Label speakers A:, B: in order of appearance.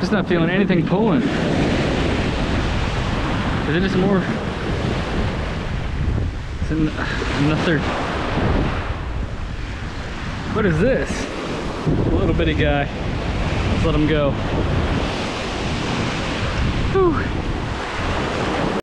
A: Just not feeling anything pulling. Is it just more? It's another. What is this? A little bitty guy. Let's let him go. Whew.